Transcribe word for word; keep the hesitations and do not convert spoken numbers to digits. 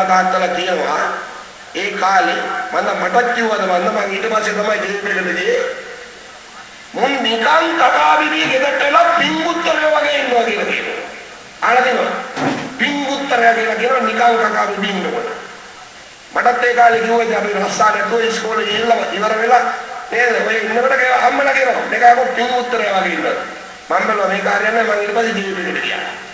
අම්මලා තාත්තලා කියනවා ඒ කාලේ මම මටත් කිව්වද මම මම ඊට පස්සේ තමයි ජීවිතේකදී මුන් නිකන් කකාවිදියේ ගෙදරට එලා පිංගුත්තරය වගේ ඉන්නවා කියලා කියනවා. අහලා දෙනවා. පිංගුත්තරය කියලා කියනවා නිකන් කකාවිදියේ ඉන්නකොට. මටත් ඒ කාලේ කිව්වද අපි රස්සාවට ගිහලා ඉස්කෝලේ ගිහලා ඉවර වෙලා නේද ඔය ඉන්නකොට අම්මලා කියනවා මේක අපෝ පිංගුත්තරය වගේ ඉන්නවා. මම බැලුවා මේ කාර්යය නෑ මම ඊට පස්සේ ජීවිතේකට ගියා.